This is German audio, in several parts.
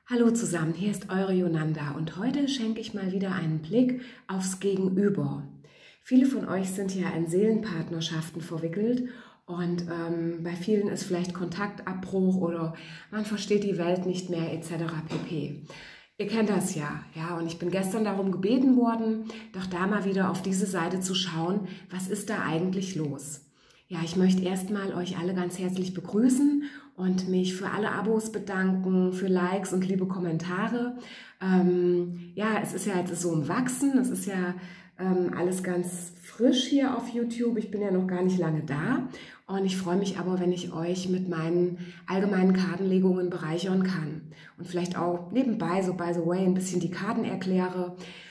Hallo zusammen, hier ist eure Yonanda und heute schenke ich mal wieder einen Blick aufs Gegenüber. Viele von euch sind ja in Seelenpartnerschaften verwickelt und bei vielen ist vielleicht Kontaktabbruch oder man versteht die Welt nicht mehr etc. pp. Ihr kennt das ja, und ich bin gestern darum gebeten worden, doch da mal wieder auf diese Seite zu schauen, was ist da eigentlich los? Ja, ich möchte erstmal euch alle ganz herzlich begrüßen und mich für alle Abos bedanken, für Likes und liebe Kommentare. Ja, es ist ja jetzt so im Wachsen, es ist ja alles ganz frisch hier auf YouTube. Ich bin ja noch gar nicht lange da und ich freue mich aber, wenn ich euch mit meinen allgemeinen Kartenlegungen bereichern kann und vielleicht auch nebenbei, so by the way, ein bisschen die Karten erkläre,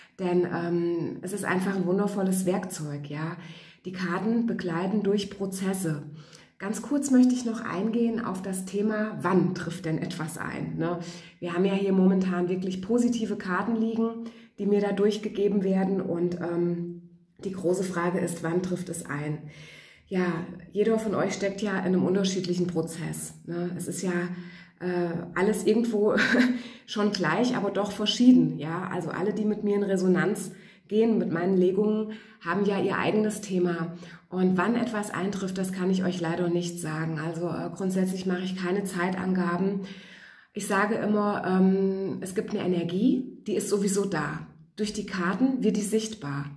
denn es ist einfach ein wundervolles Werkzeug, ja. Die Karten begleiten durch Prozesse. Ganz kurz möchte ich noch eingehen auf das Thema, wann trifft denn etwas ein? Ne? Wir haben ja hier momentan wirklich positive Karten liegen, die mir da durchgegeben werden und die große Frage ist, wann trifft es ein? Ja, jeder von euch steckt ja in einem unterschiedlichen Prozess. Ne? Es ist ja alles irgendwo schon gleich, aber doch verschieden. Ja? Also alle, die mit mir in Resonanz gehen, mit meinen Legungen, haben ja ihr eigenes Thema. Und wann etwas eintrifft, das kann ich euch leider nicht sagen. Also grundsätzlich mache ich keine Zeitangaben. Ich sage immer, es gibt eine Energie, die ist sowieso da. Durch die Karten wird die sichtbar.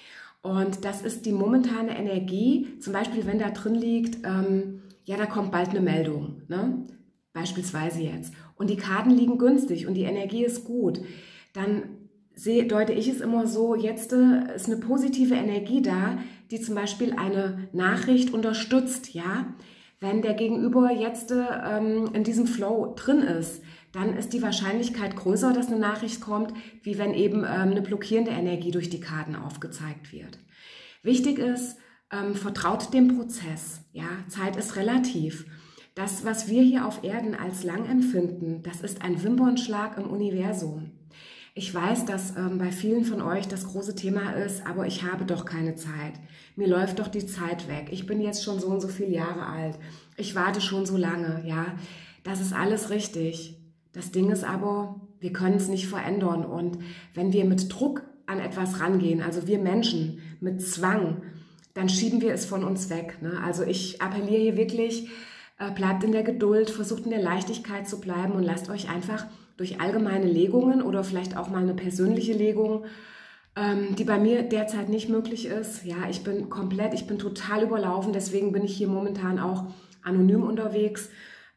Und das ist die momentane Energie, zum Beispiel wenn da drin liegt, ja, da kommt bald eine Meldung, ne? Beispielsweise jetzt. Und die Karten liegen günstig und die Energie ist gut. Dann deute ich es immer so, jetzt ist eine positive Energie da, die zum Beispiel eine Nachricht unterstützt, ja. Wenn der Gegenüber jetzt in diesem Flow drin ist, dann ist die Wahrscheinlichkeit größer, dass eine Nachricht kommt, wie wenn eben eine blockierende Energie durch die Karten aufgezeigt wird. Wichtig ist, vertraut dem Prozess, ja. Zeit ist relativ. Das, was wir hier auf Erden als lang empfinden, das ist ein Wimpernschlag im Universum. Ich weiß, dass bei vielen von euch das große Thema ist, aber ich habe doch keine Zeit. Mir läuft doch die Zeit weg. Ich bin jetzt schon so und so viele Jahre alt. Ich warte schon so lange, ja. Das ist alles richtig. Das Ding ist aber, wir können es nicht verändern. Und wenn wir mit Druck an etwas rangehen, also wir Menschen mit Zwang, dann schieben wir es von uns weg, ne? Also ich appelliere hier wirklich, bleibt in der Geduld, versucht in der Leichtigkeit zu bleiben und lasst euch einfach durch allgemeine Legungen oder vielleicht auch mal eine persönliche Legung, die bei mir derzeit nicht möglich ist. Ja, ich bin total überlaufen, deswegen bin ich hier momentan auch anonym unterwegs.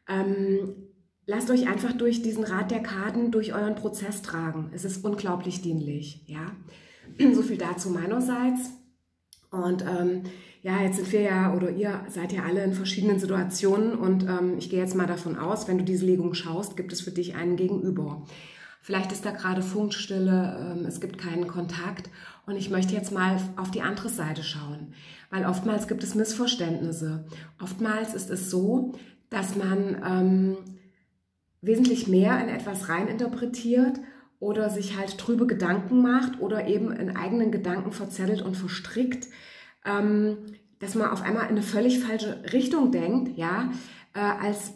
Lasst euch einfach durch diesen Rat der Karten, durch euren Prozess tragen. Es ist unglaublich dienlich, ja. So viel dazu meinerseits. Und ja, jetzt sind wir ja, oder ihr seid ja alle in verschiedenen Situationen und ich gehe jetzt mal davon aus, wenn du diese Legung schaust, gibt es für dich einen Gegenüber. Vielleicht ist da gerade Funkstille, es gibt keinen Kontakt und ich möchte jetzt mal auf die andere Seite schauen, weil oftmals gibt es Missverständnisse. Oftmals ist es so, dass man wesentlich mehr in etwas reininterpretiert oder sich halt trübe Gedanken macht oder eben in eigenen Gedanken verzettelt und verstrickt, dass man auf einmal in eine völlig falsche Richtung denkt, ja, als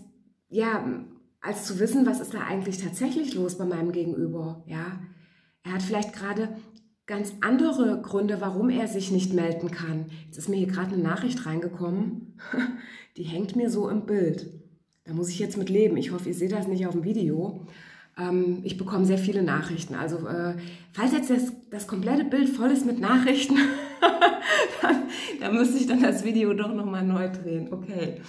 zu wissen, was ist da eigentlich tatsächlich los bei meinem Gegenüber, ja. Er hat vielleicht gerade ganz andere Gründe, warum er sich nicht melden kann. Jetzt ist mir hier gerade eine Nachricht reingekommen, die hängt mir so im Bild. Da muss ich jetzt mit leben. Ich hoffe, ihr seht das nicht auf dem Video. Ich bekomme sehr viele Nachrichten. Also falls jetzt das komplette Bild voll ist mit Nachrichten, dann müsste ich dann das Video doch nochmal neu drehen. Okay.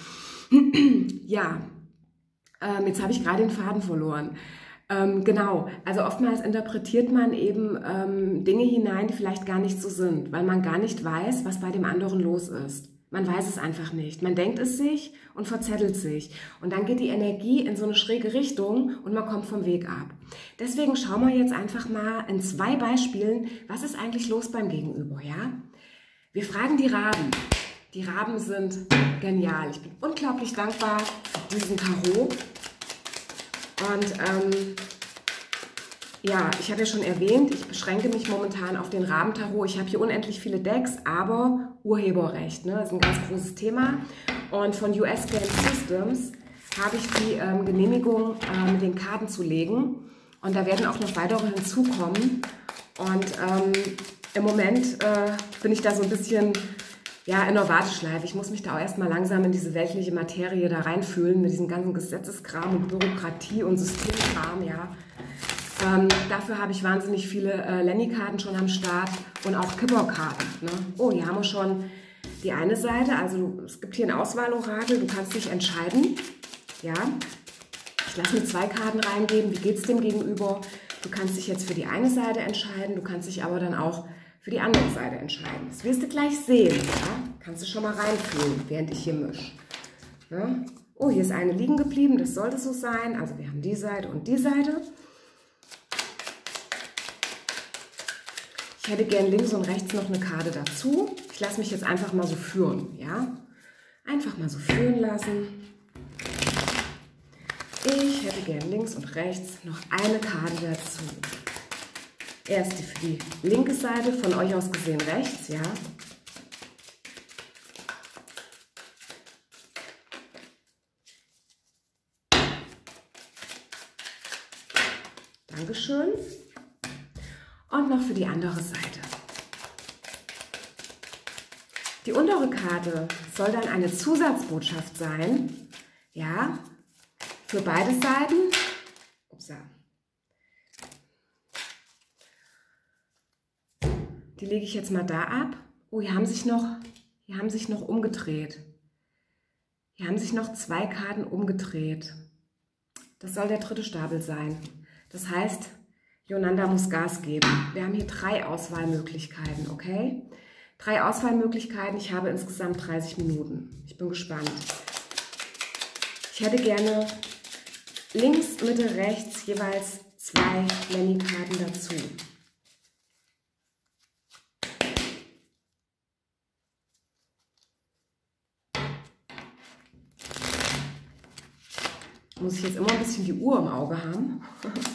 Ja, jetzt habe ich gerade den Faden verloren. Genau, also oftmals interpretiert man eben Dinge hinein, die vielleicht gar nicht so sind, weil man gar nicht weiß, was bei dem anderen los ist. Man weiß es einfach nicht. Man denkt es sich und verzettelt sich. Und dann geht die Energie in so eine schräge Richtung und man kommt vom Weg ab. Deswegen schauen wir jetzt einfach mal in 2 Beispielen, was ist eigentlich los beim Gegenüber, ja? Wir fragen die Raben. Die Raben sind genial. Ich bin unglaublich dankbar für diesen Tarot. Und ja, ich habe ja schon erwähnt, ich beschränke mich momentan auf den Rabentarot. Ich habe hier unendlich viele Decks, aber Urheberrecht, ne, ist ein ganz großes Thema. Und von US Game Systems habe ich die Genehmigung, mit den Karten zu legen. Und da werden auch noch weitere hinzukommen. Und im Moment bin ich da so ein bisschen ja, in der Warteschleife. Ich muss mich da auch erstmal langsam in diese weltliche Materie da reinfühlen, mit diesem ganzen Gesetzeskram und Bürokratie und Systemkram, ja. Dafür habe ich wahnsinnig viele Lenny-Karten schon am Start und auch Kipper-Karten. Ne? Oh, hier haben wir schon die eine Seite. Also es gibt hier ein Auswahlorakel, du kannst dich entscheiden. Ja, ich lasse mir 2 Karten reingeben. Wie geht es dem Gegenüber? Du kannst dich jetzt für die eine Seite entscheiden, du kannst dich aber dann auch für die andere Seite entscheiden. Das wirst du gleich sehen. Ja? Kannst du schon mal reinfühlen, während ich hier mische. Ja? Oh, hier ist eine liegen geblieben, das sollte so sein. Also wir haben die Seite und die Seite. Ich hätte gern links und rechts noch eine Karte dazu. Ich lasse mich jetzt einfach mal so führen. Ja? Einfach mal so führen lassen. Ich hätte gern links und rechts noch eine Karte dazu. Erst die für die linke Seite, von euch aus gesehen rechts, ja. Dankeschön. Und noch für die andere Seite. Die untere Karte soll dann eine Zusatzbotschaft sein, ja, für beide Seiten. Upsa. Die lege ich jetzt mal da ab. Oh, hier haben sich noch umgedreht. Hier haben sich noch 2 Karten umgedreht. Das soll der dritte Stapel sein. Das heißt, Yonanda muss Gas geben. Wir haben hier 3 Auswahlmöglichkeiten, okay? 3 Auswahlmöglichkeiten. Ich habe insgesamt 30 Minuten. Ich bin gespannt. Ich hätte gerne links, Mitte, rechts jeweils 2 Lenny-Karten dazu. Muss ich jetzt immer ein bisschen die Uhr im Auge haben.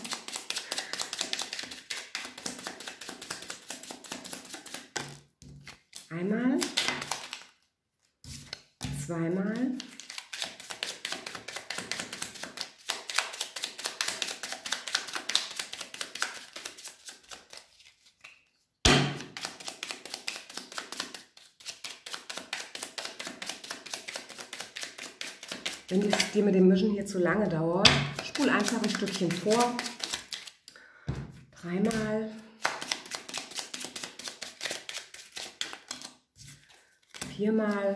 Einmal, zweimal. Wenn es dir mit dem Mischen hier zu lange dauert, spul einfach ein Stückchen vor. 3-mal. 4-mal.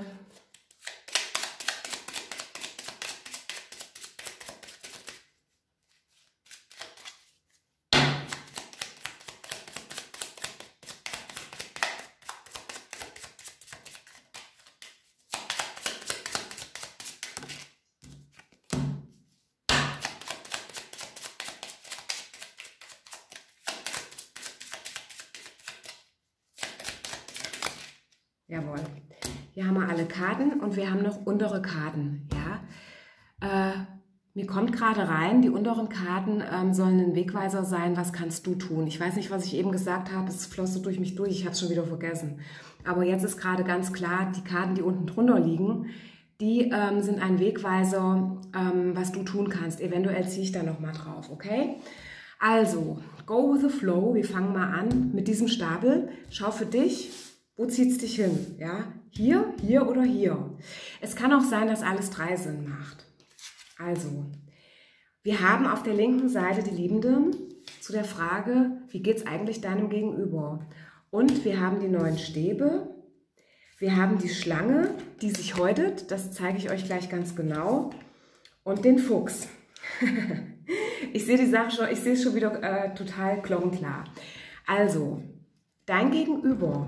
Jawohl. Hier haben wir alle Karten und wir haben noch untere Karten. Ja? Mir kommt gerade rein, die unteren Karten sollen ein Wegweiser sein, was kannst du tun? Ich weiß nicht, was ich eben gesagt habe, es floss so durch mich durch, ich habe es schon wieder vergessen. Aber jetzt ist gerade ganz klar, die Karten, die unten drunter liegen, die sind ein Wegweiser, was du tun kannst. Eventuell ziehe ich da nochmal drauf, okay? Also, go with the flow, wir fangen mal an mit diesem Stapel. Schau für dich. Wo zieht es dich hin? Ja? Hier, hier oder hier? Es kann auch sein, dass alles 3 Sinn macht. Also, wir haben auf der linken Seite die Liebenden zu der Frage, wie geht es eigentlich deinem Gegenüber? Und wir haben die 9 Stäbe, wir haben die Schlange, die sich häutet, das zeige ich euch gleich ganz genau, und den Fuchs. Ich sehe die Sache schon, ich sehe es schon wieder total glockenklar. Also, dein Gegenüber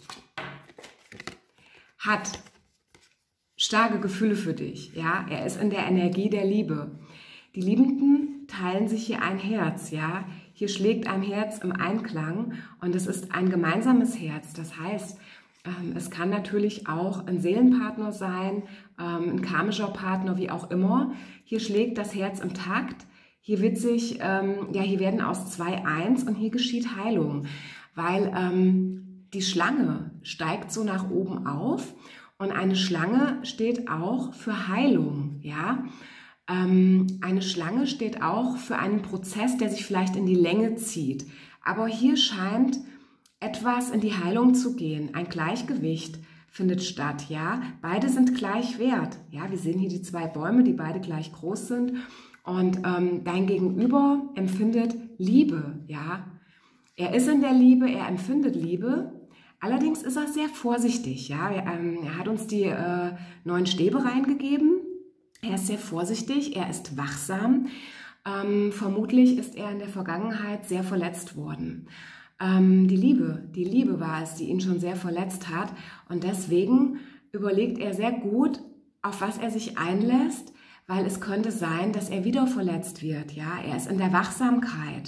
hat starke Gefühle für dich, ja, er ist in der Energie der Liebe. Die Liebenden teilen sich hier ein Herz, ja, hier schlägt ein Herz im Einklang und es ist ein gemeinsames Herz, das heißt, es kann natürlich auch ein Seelenpartner sein, ein karmischer Partner, wie auch immer. Hier schlägt das Herz im Takt, hier wird sich, ja, hier werden aus 2 1 und hier geschieht Heilung, weil die Schlange steigt so nach oben auf und eine Schlange steht auch für Heilung, ja. Eine Schlange steht auch für einen Prozess, der sich vielleicht in die Länge zieht. Aber hier scheint etwas in die Heilung zu gehen. Ein Gleichgewicht findet statt, ja. Beide sind gleich wert. Ja, wir sehen hier die 2 Bäume, die beide gleich groß sind. Und dein Gegenüber empfindet Liebe, ja. Er ist in der Liebe, er empfindet Liebe. Allerdings ist er sehr vorsichtig, ja. Er hat uns die 9 Stäbe reingegeben. Er ist sehr vorsichtig, er ist wachsam. Vermutlich ist er in der Vergangenheit sehr verletzt worden. Die Liebe war es, die ihn schon sehr verletzt hat. Und deswegen überlegt er sehr gut, auf was er sich einlässt, weil es könnte sein, dass er wieder verletzt wird. Ja? Er ist in der Wachsamkeit.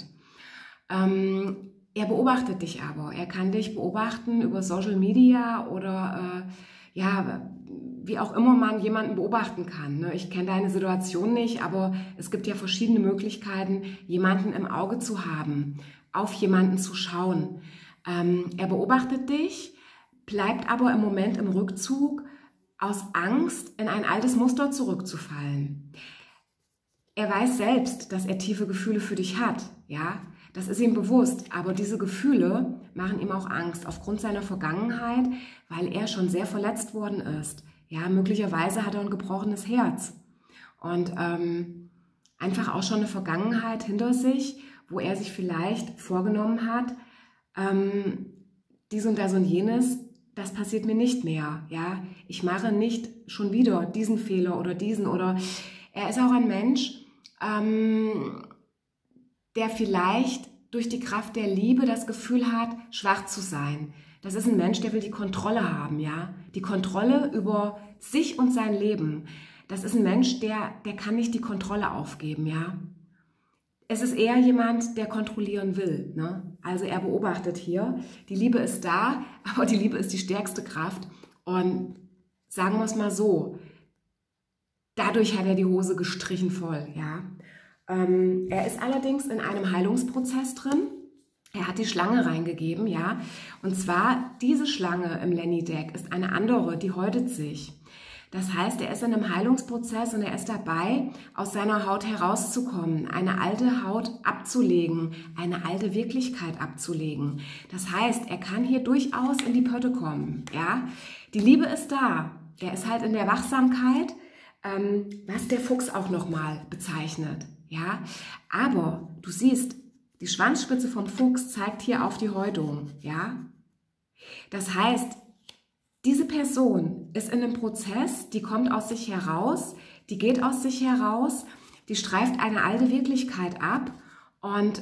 Er beobachtet dich aber. Er kann dich beobachten über Social Media oder ja, wie auch immer man jemanden beobachten kann. Ne? Ich kenne deine Situation nicht, aber es gibt ja verschiedene Möglichkeiten, jemanden im Auge zu haben, auf jemanden zu schauen. Er beobachtet dich, bleibt aber im Moment im Rückzug aus Angst, in ein altes Muster zurückzufallen. Er weiß selbst, dass er tiefe Gefühle für dich hat, ja, das ist ihm bewusst, aber diese Gefühle machen ihm auch Angst aufgrund seiner Vergangenheit, weil er schon sehr verletzt worden ist. Ja, möglicherweise hat er ein gebrochenes Herz und einfach auch schon eine Vergangenheit hinter sich, wo er sich vielleicht vorgenommen hat, dies und das und jenes, das passiert mir nicht mehr. Ja, ich mache nicht schon wieder diesen Fehler oder diesen oder er ist auch ein Mensch, der vielleicht durch die Kraft der Liebe das Gefühl hat, schwach zu sein. Das ist ein Mensch, der will die Kontrolle haben, ja, die Kontrolle über sich und sein Leben. Das ist ein Mensch, der kann nicht die Kontrolle aufgeben, ja. Es ist eher jemand, der kontrollieren will, ne? Also er beobachtet hier, die Liebe ist da, aber die Liebe ist die stärkste Kraft und sagen wir es mal so, dadurch hat er die Hose gestrichen voll, ja. Er ist allerdings in einem Heilungsprozess drin. Er hat die Schlange reingegeben, ja. Und zwar diese Schlange im Lenny-Deck ist eine andere, die häutet sich. Das heißt, er ist in einem Heilungsprozess und er ist dabei, aus seiner Haut herauszukommen, eine alte Haut abzulegen, eine alte Wirklichkeit abzulegen. Das heißt, er kann hier durchaus in die Pötte kommen, ja. Die Liebe ist da. Er ist halt in der Wachsamkeit, was der Fuchs auch nochmal bezeichnet. Ja, aber du siehst, die Schwanzspitze vom Fuchs zeigt hier auf die Häutung, ja. Das heißt, diese Person ist in einem Prozess, die kommt aus sich heraus, die geht aus sich heraus, die streift eine alte Wirklichkeit ab und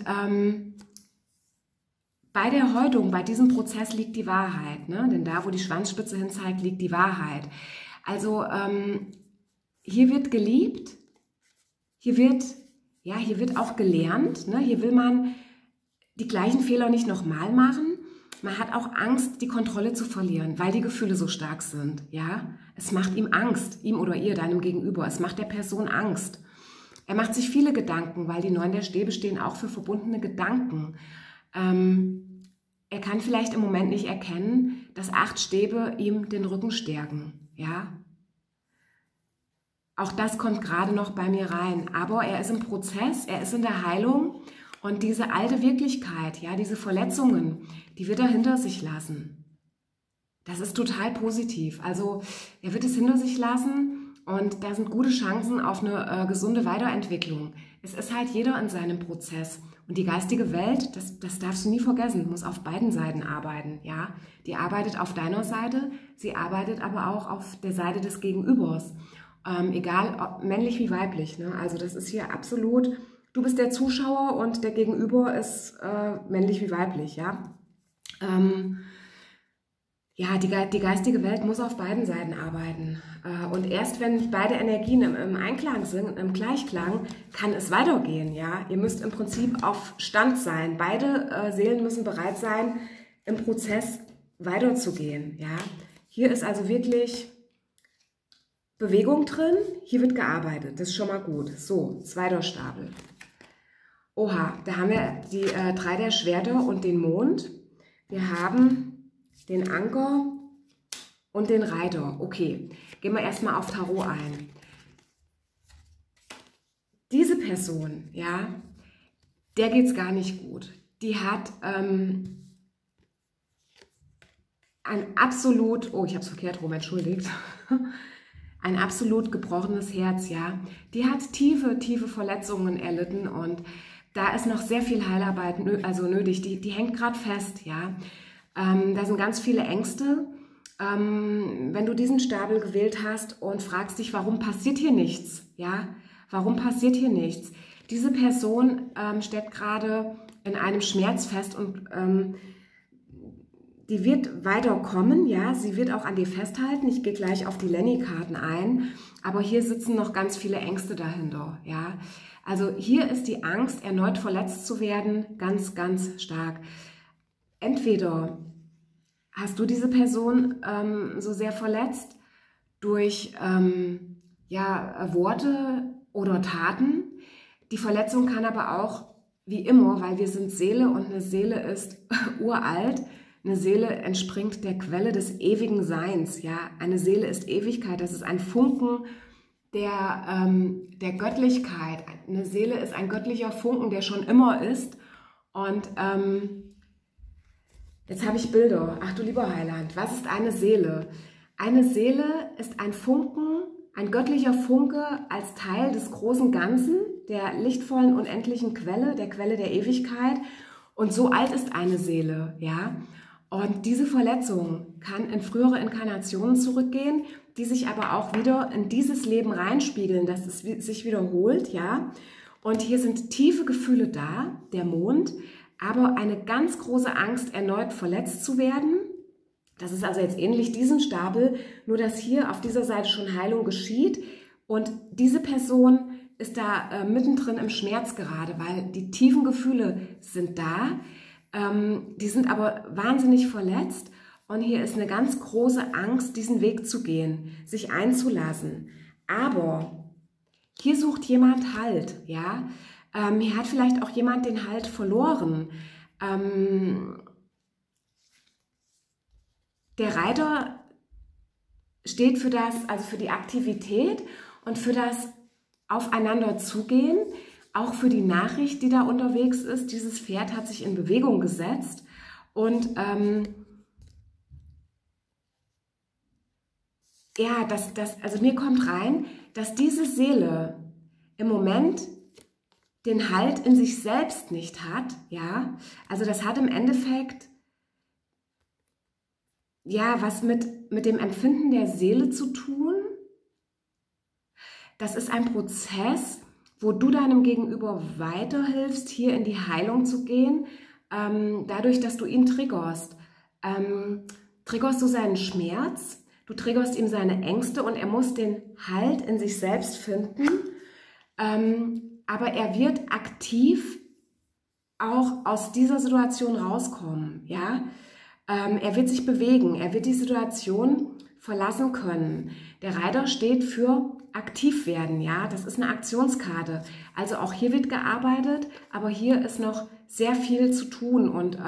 bei der Häutung, bei diesem Prozess liegt die Wahrheit, ne? Denn da, wo die Schwanzspitze hin zeigt, liegt die Wahrheit. Also hier wird geliebt, hier wird auch gelernt, ne? Hier will man die gleichen Fehler nicht nochmal machen. Man hat auch Angst, die Kontrolle zu verlieren, weil die Gefühle so stark sind. Ja? Es macht ihm Angst, ihm oder ihr, deinem Gegenüber. Es macht der Person Angst. Er macht sich viele Gedanken, weil die 9 der Stäbe stehen auch für verbundene Gedanken. Er kann vielleicht im Moment nicht erkennen, dass 8 Stäbe ihm den Rücken stärken. Ja? Auch das kommt gerade noch bei mir rein. Aber er ist im Prozess, er ist in der Heilung und diese alte Wirklichkeit, ja, diese Verletzungen, die wird er hinter sich lassen. Das ist total positiv. Also er wird es hinter sich lassen und da sind gute Chancen auf eine gesunde Weiterentwicklung. Es ist halt jeder in seinem Prozess. Und die geistige Welt, das darfst du nie vergessen, muss auf beiden Seiten arbeiten. Ja? Die arbeitet auf deiner Seite, sie arbeitet aber auch auf der Seite des Gegenübers. Egal, ob männlich wie weiblich. Ne? Also das ist hier absolut, du bist der Zuschauer und der Gegenüber ist männlich wie weiblich. Ja, ja, die geistige Welt muss auf beiden Seiten arbeiten. Und erst wenn beide Energien im Einklang sind, im Gleichklang, kann es weitergehen. Ja? Ihr müsst im Prinzip auf Stand sein. Beide Seelen müssen bereit sein, im Prozess weiterzugehen. Ja? Hier ist also wirklich Bewegung drin, hier wird gearbeitet, das ist schon mal gut. So, 2. Stapel. Oha, da haben wir die 3 der Schwerter und den Mond. Wir haben den Anker und den Reiter. Okay, gehen wir erstmal auf Tarot ein. Person, ja, der geht es gar nicht gut. Die hat ein absolut, oh, ich habe es verkehrt rum, entschuldigt, ein absolut gebrochenes Herz, ja. Die hat tiefe, tiefe Verletzungen erlitten und da ist noch sehr viel Heilarbeit nötig. Die hängt gerade fest, ja. Da sind ganz viele Ängste. Wenn du diesen Stapel gewählt hast und fragst dich, warum passiert hier nichts, ja, warum passiert hier nichts? Diese Person steckt gerade in einem Schmerz fest und die wird weiterkommen, ja, sie wird auch an dir festhalten. Ich gehe gleich auf die Lenny-Karten ein, aber hier sitzen noch ganz viele Ängste dahinter, ja. Also hier ist die Angst, erneut verletzt zu werden, ganz, ganz stark. Entweder hast du diese Person so sehr verletzt durch ja, Worte oder Taten. Die Verletzung kann aber auch, wie immer, weil wir sind Seele und eine Seele ist uralt, eine Seele entspringt der Quelle des ewigen Seins. Ja? Eine Seele ist Ewigkeit, das ist ein Funken der Göttlichkeit. Eine Seele ist ein göttlicher Funken, der schon immer ist. Und jetzt habe ich Bilder. Ach du lieber Heiland, was ist eine Seele? Eine Seele ist ein Funken, ein göttlicher Funke als Teil des großen Ganzen, der lichtvollen, unendlichen Quelle, der Quelle der Ewigkeit. Und so alt ist eine Seele, ja. Und diese Verletzung kann in frühere Inkarnationen zurückgehen, die sich aber auch wieder in dieses Leben reinspiegeln, dass es sich wiederholt, ja. Und hier sind tiefe Gefühle da, der Mond, aber eine ganz große Angst, erneut verletzt zu werden. Das ist also jetzt ähnlich diesem Stapel, nur dass hier auf dieser Seite schon Heilung geschieht und diese Person ist da mittendrin im Schmerz gerade, weil die tiefen Gefühle sind da, die sind aber wahnsinnig verletzt und hier ist eine ganz große Angst, diesen Weg zu gehen, sich einzulassen. Aber hier sucht jemand Halt, ja. Hier hat vielleicht auch jemand den Halt verloren. Der Reiter steht für das, also für die Aktivität und für das Aufeinander zugehen, auch für die Nachricht, die da unterwegs ist. Dieses Pferd hat sich in Bewegung gesetzt und ja, also mir kommt rein, dass diese Seele im Moment den Halt in sich selbst nicht hat, ja, also das hat im Endeffekt ja was mit dem Empfinden der Seele zu tun. Das ist ein Prozess, wo du deinem Gegenüber weiterhilfst, hier in die Heilung zu gehen, dadurch, dass du ihn triggerst. Triggerst du seinen Schmerz, du triggerst ihm seine Ängste und er muss den Halt in sich selbst finden. Aber er wird aktiv auch aus dieser Situation rauskommen, ja. Er wird sich bewegen, er wird die Situation verlassen können. Der Reiter steht für aktiv werden, ja. Das ist eine Aktionskarte. Also auch hier wird gearbeitet, aber hier ist noch sehr viel zu tun und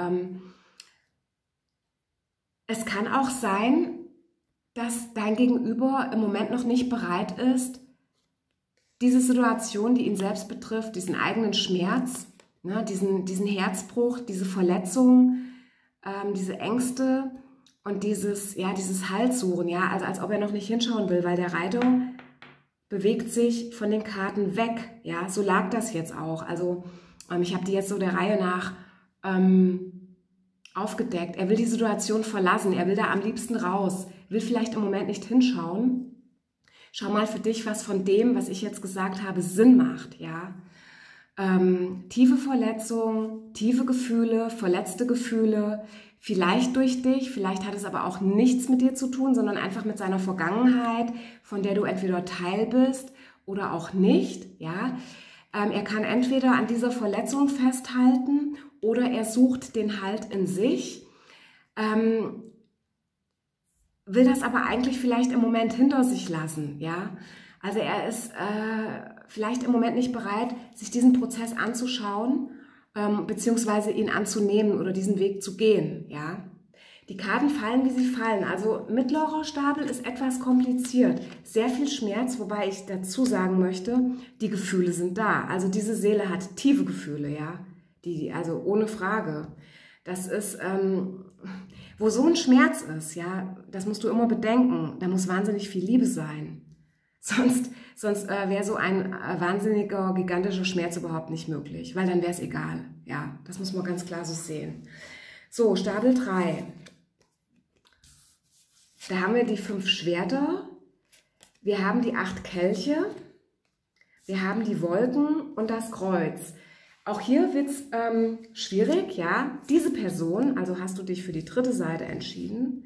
es kann auch sein, dass dein Gegenüber im Moment noch nicht bereit ist, diese Situation, die ihn selbst betrifft, diesen eigenen Schmerz, ne, diesen Herzbruch, diese Verletzung, diese Ängste und dieses Halssuchen, ja, also als ob er noch nicht hinschauen will, weil der Reiter bewegt sich von den Karten weg, ja, so lag das jetzt auch. Also ich habe die jetzt so der Reihe nach aufgedeckt. Er will die Situation verlassen, er will da am liebsten raus, will vielleicht im Moment nicht hinschauen. Schau mal für dich, was von dem, was ich jetzt gesagt habe, Sinn macht, ja. Tiefe Verletzung, tiefe Gefühle, verletzte Gefühle, vielleicht durch dich, vielleicht hat es aber auch nichts mit dir zu tun, sondern einfach mit seiner Vergangenheit, von der du entweder Teil bist oder auch nicht, ja. Er kann entweder an dieser Verletzung festhalten oder er sucht den Halt in sich, will das aber eigentlich vielleicht im Moment hinter sich lassen, ja. Also er ist vielleicht im Moment nicht bereit, sich diesen Prozess anzuschauen, beziehungsweise ihn anzunehmen oder diesen Weg zu gehen, ja. Die Karten fallen, wie sie fallen. Also mittlerer Stapel ist etwas kompliziert. Sehr viel Schmerz, wobei ich dazu sagen möchte, die Gefühle sind da. Also diese Seele hat tiefe Gefühle, ja. Also ohne Frage. Das ist, wo so ein Schmerz ist, ja, das musst du immer bedenken. Da muss wahnsinnig viel Liebe sein. Sonst wäre so ein wahnsinniger, gigantischer Schmerz überhaupt nicht möglich, weil dann wäre es egal. Ja, das muss man ganz klar so sehen. So, Stapel 3. Da haben wir die 5 Schwerter, wir haben die 8 Kelche, wir haben die Wolken und das Kreuz. Auch hier wird es schwierig, ja. Diese Person, also hast du dich für die dritte Seite entschieden,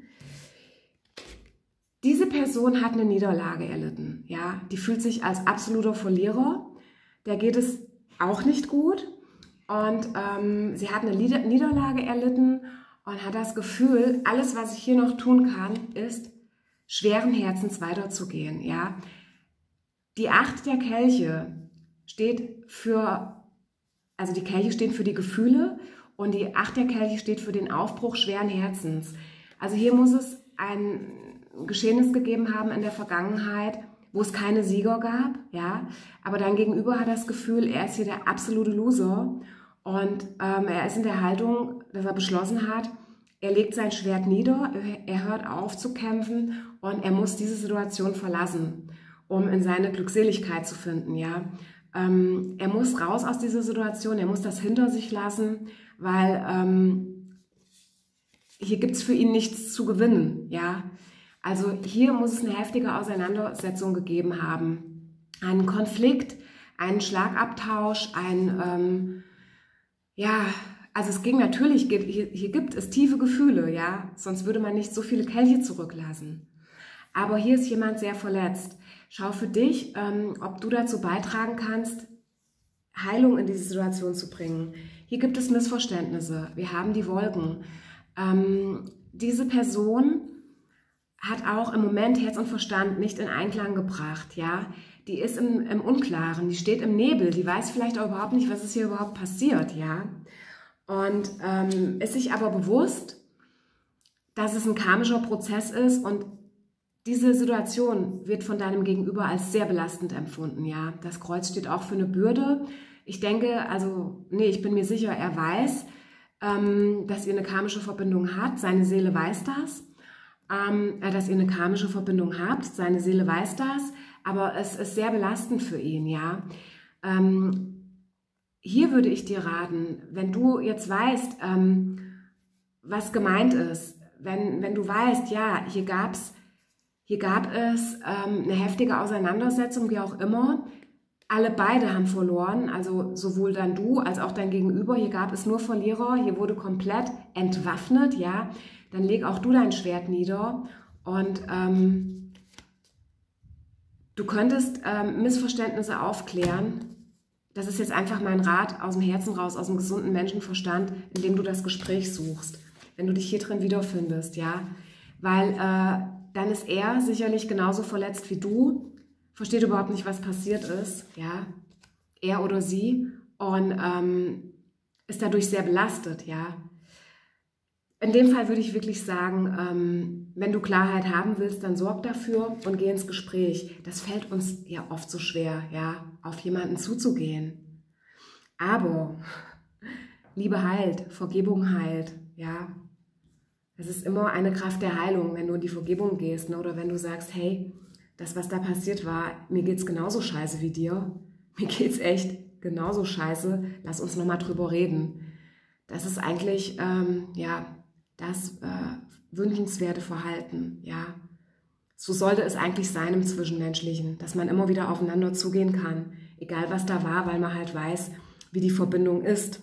diese Person hat eine Niederlage erlitten, ja. Die fühlt sich als absoluter Verlierer, der geht es auch nicht gut und sie hat eine Niederlage erlitten und hat das Gefühl, alles, was ich hier noch tun kann, ist, schweren Herzens weiterzugehen, ja. Die 8 der Kelche steht für, also die Kelche stehen für die Gefühle und die 8 der Kelche steht für den Aufbruch schweren Herzens. Also hier muss es ein Geschehnis gegeben haben in der Vergangenheit, wo es keine Sieger gab, ja. Aber dein Gegenüber hat das Gefühl, er ist hier der absolute Loser. Und er ist in der Haltung, dass er beschlossen hat, er legt sein Schwert nieder, er hört auf zu kämpfen und er muss diese Situation verlassen, um in seine Glückseligkeit zu finden. Ja? Er muss raus aus dieser Situation, er muss das hinter sich lassen, weil hier gibt es für ihn nichts zu gewinnen. Ja? Also hier muss es eine heftige Auseinandersetzung gegeben haben. Einen Konflikt, einen Schlagabtausch, also es ging natürlich, hier gibt es tiefe Gefühle, ja, sonst würde man nicht so viele Kelche zurücklassen. Aber hier ist jemand sehr verletzt. Schau für dich, ob du dazu beitragen kannst, Heilung in diese Situation zu bringen. Hier gibt es Missverständnisse. Wir haben die Wolken. Diese Person hat auch im Moment Herz und Verstand nicht in Einklang gebracht, ja. Die ist im Unklaren, die steht im Nebel, die weiß vielleicht auch überhaupt nicht, was ist hier überhaupt passiert, ja. Und ist sich aber bewusst, dass es ein karmischer Prozess ist und diese Situation wird von deinem Gegenüber als sehr belastend empfunden, ja. Das Kreuz steht auch für eine Bürde. Ich denke, ich bin mir sicher, er weiß, dass ihr eine karmische Verbindung habt, seine Seele weiß das. Dass ihr eine karmische Verbindung habt, seine Seele weiß das, aber es ist sehr belastend für ihn, ja. Hier würde ich dir raten, wenn du jetzt weißt, was gemeint ist, wenn du weißt, ja, hier gab es eine heftige Auseinandersetzung, wie auch immer, beide haben verloren, also sowohl dann du als auch dein Gegenüber, hier gab es nur Verlierer, hier wurde komplett entwaffnet, ja, dann leg auch du dein Schwert nieder und du könntest Missverständnisse aufklären. Das ist jetzt einfach mein Rat aus dem Herzen raus, aus dem gesunden Menschenverstand, indem du das Gespräch suchst, wenn du dich hier drin wiederfindest, ja, weil dann ist er sicherlich genauso verletzt wie du, versteht überhaupt nicht, was passiert ist, ja, er oder sie und ist dadurch sehr belastet, ja. In dem Fall würde ich wirklich sagen, wenn du Klarheit haben willst, dann sorg dafür und geh ins Gespräch. Das fällt uns ja oft so schwer, ja, auf jemanden zuzugehen. Aber Liebe heilt, Vergebung heilt, ja. Es ist immer eine Kraft der Heilung, wenn du in die Vergebung gehst, ne? Oder wenn du sagst, hey, das, was da passiert war, mir geht's genauso scheiße wie dir. Mir geht's echt genauso scheiße. Lass uns nochmal drüber reden. Das ist eigentlich, das wünschenswerte Verhalten, ja. So sollte es eigentlich sein im Zwischenmenschlichen, dass man immer wieder aufeinander zugehen kann, egal was da war, weil man halt weiß, wie die Verbindung ist.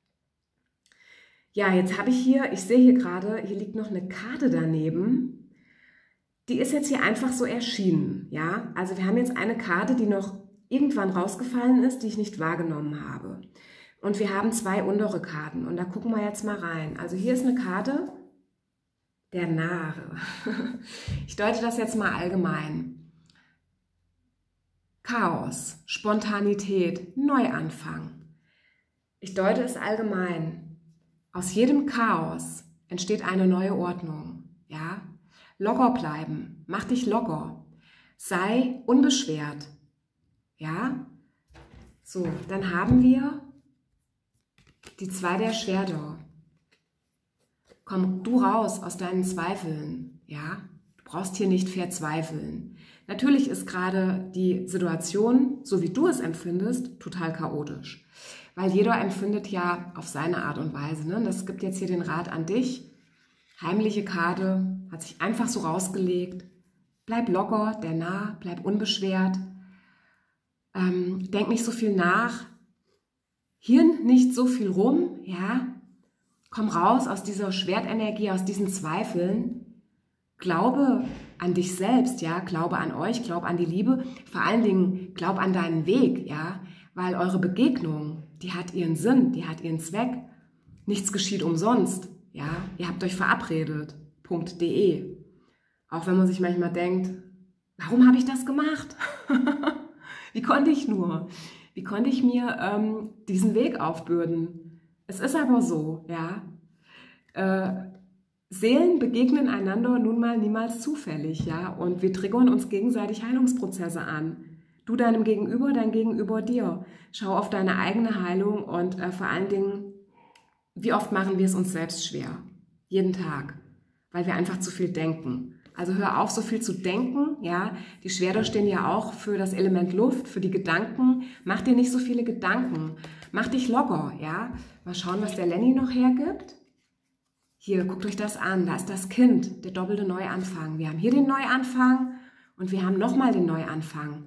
Ja, jetzt habe ich sehe hier gerade, hier liegt noch eine Karte daneben. Die ist jetzt hier einfach so erschienen, ja. Also wir haben jetzt eine Karte, die noch irgendwann rausgefallen ist, die ich nicht wahrgenommen habe. Und wir haben 2 untere Karten und da gucken wir jetzt mal rein. Also hier ist eine Karte, der Narr. Ich deute das jetzt mal allgemein. Chaos, Spontanität, Neuanfang. Ich deute es allgemein. Aus jedem Chaos entsteht eine neue Ordnung. Ja? Locker bleiben, mach dich locker, sei unbeschwert. Ja? So, dann haben wir die 2 der Schwerter. Komm du raus aus deinen Zweifeln. Ja? Du brauchst hier nicht verzweifeln. Natürlich ist gerade die Situation, so wie du es empfindest, total chaotisch. Weil jeder empfindet ja auf seine Art und Weise. Ne? Das gibt jetzt hier den Rat an dich. Heimliche Karte, hat sich einfach so rausgelegt. Bleib locker, der nah, bleib unbeschwert. Denk nicht so viel nach. Hirn nicht so viel rum. Ja? Komm raus aus dieser Schwertenergie, aus diesen Zweifeln. Glaube an dich selbst, ja, glaube an euch, glaube an die Liebe, vor allen Dingen glaub an deinen Weg, ja, weil eure Begegnung, die hat ihren Sinn, die hat ihren Zweck. Nichts geschieht umsonst, ja, ihr habt euch verabredet, .de. Auch wenn man sich manchmal denkt, warum habe ich das gemacht? Wie konnte ich nur? Wie konnte ich mir diesen Weg aufbürden? Es ist aber so, ja. Seelen begegnen einander nun mal niemals zufällig, ja, und wir triggern uns gegenseitig Heilungsprozesse an. Du deinem Gegenüber, dein Gegenüber dir. Schau auf deine eigene Heilung und vor allen Dingen, wie oft machen wir es uns selbst schwer? Jeden Tag, weil wir einfach zu viel denken. Also hör auf, so viel zu denken, ja. Die Schwerter stehen ja auch für das Element Luft, für die Gedanken. Mach dir nicht so viele Gedanken. Mach dich locker, ja. Mal schauen, was der Lenny noch hergibt. Hier, guckt euch das an, da ist das Kind, der doppelte Neuanfang. Wir haben hier den Neuanfang und wir haben nochmal den Neuanfang.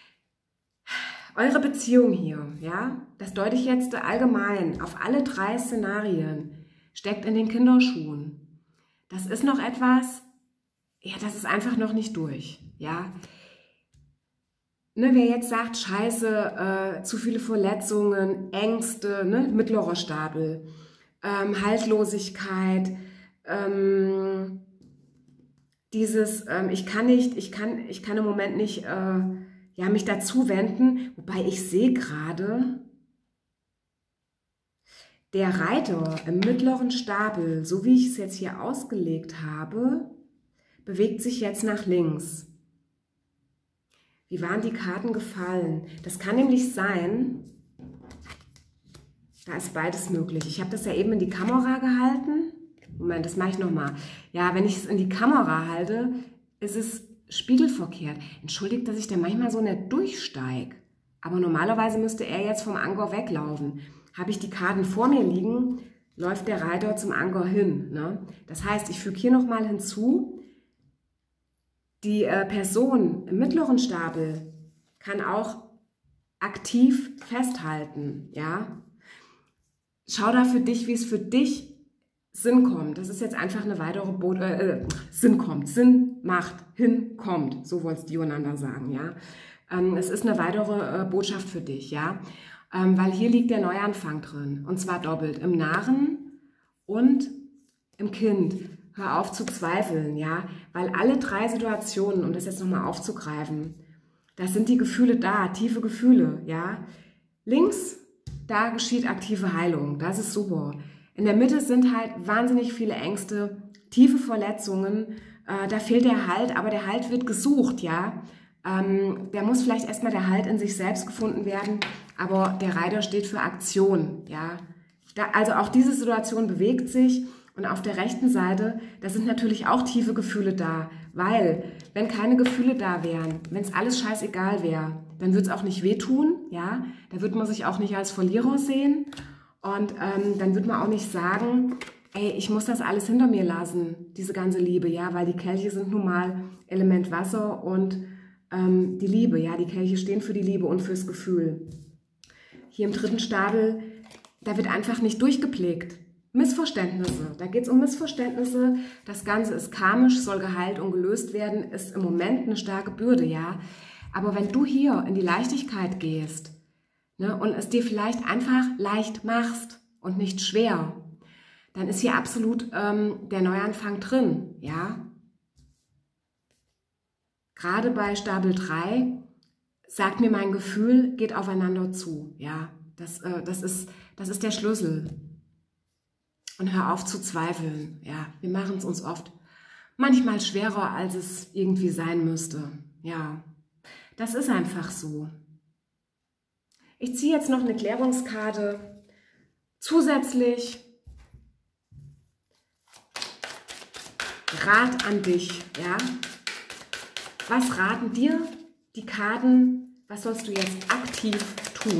Eure Beziehung hier, ja, das deute ich jetzt allgemein auf alle 3 Szenarien, steckt in den Kinderschuhen. Das ist noch etwas, ja, das ist einfach noch nicht durch, ja. Ne, wer jetzt sagt, scheiße, zu viele Verletzungen, Ängste, ne, mittlerer Stapel, Haltlosigkeit, dieses, ich kann im Moment nicht ja, mich dazu wenden, wobei ich sehe gerade, der Reiter im mittleren Stapel, so wie ich es jetzt hier ausgelegt habe, bewegt sich jetzt nach links. Wie waren die Karten gefallen? Das kann nämlich sein, da ist beides möglich. Ich habe das ja eben in die Kamera gehalten. Moment, das mache ich nochmal. Ja, wenn ich es in die Kamera halte, ist es spiegelverkehrt. Entschuldigt, dass ich da manchmal so nicht durchsteige. Aber normalerweise müsste er jetzt vom Anker weglaufen. Habe ich die Karten vor mir liegen, läuft der Reiter zum Anker hin. Ne? Das heißt, ich füge hier nochmal hinzu, die Person im mittleren Stapel kann auch aktiv festhalten. Ja? Schau da für dich, wie es für dich Sinn kommt. Das ist jetzt einfach eine weitere Sinn macht, hinkommt. So wollte es Yonanda sagen, ja. Es ist eine weitere Botschaft für dich, ja. Weil hier liegt der Neuanfang drin. Und zwar doppelt. Im Narren und im Kind. Hör auf zu zweifeln, ja. Weil alle 3 Situationen, um das jetzt nochmal aufzugreifen, da sind die Gefühle da, tiefe Gefühle, ja. Links, da geschieht aktive Heilung. Das ist super. In der Mitte sind halt wahnsinnig viele Ängste, tiefe Verletzungen. Da fehlt der Halt, aber der Halt wird gesucht, ja. Der muss vielleicht erstmal der Halt in sich selbst gefunden werden, aber der Reiter steht für Aktion, ja. Also auch diese Situation bewegt sich und auf der rechten Seite, da sind natürlich auch tiefe Gefühle da, weil wenn keine Gefühle da wären, wenn es alles scheißegal wäre, dann würde es auch nicht wehtun, ja. Da würde man sich auch nicht als Verlierer sehen und dann würde man auch nicht sagen, ey, ich muss das alles hinter mir lassen, diese ganze Liebe, ja, weil die Kelche sind nun mal Element Wasser und die Liebe, ja, die Kelche stehen für die Liebe und fürs Gefühl. Hier im 3. Stapel, da wird einfach nicht durchgeblickt. Missverständnisse, da geht es um Missverständnisse, das Ganze ist karmisch, soll geheilt und gelöst werden, ist im Moment eine starke Bürde, ja. Aber wenn du hier in die Leichtigkeit gehst, ne, und es dir vielleicht einfach leicht machst und nicht schwer, dann ist hier absolut der Neuanfang drin, ja. Gerade bei Stapel 3 sagt mir mein Gefühl, geht aufeinander zu, ja. Das ist der Schlüssel. Und hör auf zu zweifeln. Ja, wir machen es uns oft manchmal schwerer, als es irgendwie sein müsste. Ja, das ist einfach so. Ich ziehe jetzt noch eine Klärungskarte. Zusätzlich Rat an dich. Ja? Was raten dir die Karten? Was sollst du jetzt aktiv tun?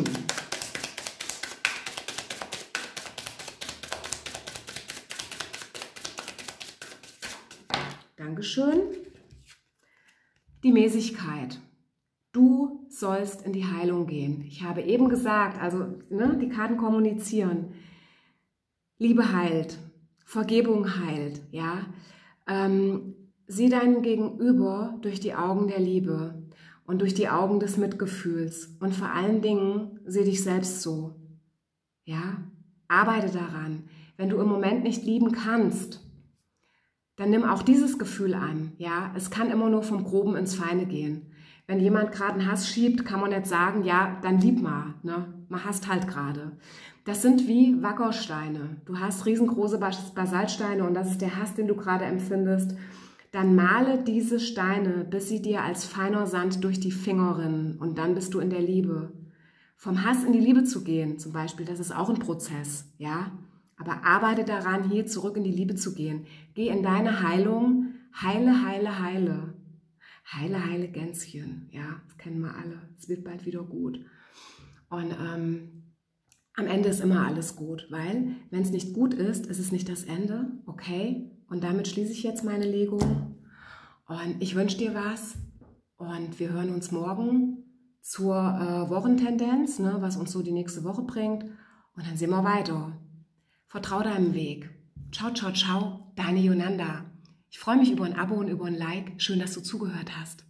Dankeschön. Die Mäßigkeit. Du sollst in die Heilung gehen. Ich habe eben gesagt, also die Karten kommunizieren. Liebe heilt, Vergebung heilt. Ja? Sieh deinen Gegenüber durch die Augen der Liebe und durch die Augen des Mitgefühls. Und vor allen Dingen sieh dich selbst so. Ja? Arbeite daran. Wenn du im Moment nicht lieben kannst, dann nimm auch dieses Gefühl an. Ja, es kann immer nur vom Groben ins Feine gehen. Wenn jemand gerade einen Hass schiebt, kann man nicht sagen, ja, dann lieb mal. Ne? Man hasst halt gerade. Das sind wie Wackersteine. Du hast riesengroße Basaltsteine und das ist der Hass, den du gerade empfindest. Dann male diese Steine, bis sie dir als feiner Sand durch die Finger rinnen und dann bist du in der Liebe. Vom Hass in die Liebe zu gehen, zum Beispiel, das ist auch ein Prozess. Ja? Aber arbeite daran, hier zurück in die Liebe zu gehen. Geh in deine Heilung. Heile, heile, heile. Heile, heile Gänschen. Ja, das kennen wir alle. Es wird bald wieder gut. Und am Ende ist immer alles gut, weil wenn es nicht gut ist, ist es nicht das Ende. Okay? Und damit schließe ich jetzt meine Legung. Und ich wünsche dir was. Und wir hören uns morgen zur Wochentendenz, ne, was uns so die nächste Woche bringt. Und dann sehen wir weiter. Vertrau deinem Weg. Ciao, ciao, ciao, deine Yolanda. Ich freue mich über ein Abo und über ein Like. Schön, dass du zugehört hast.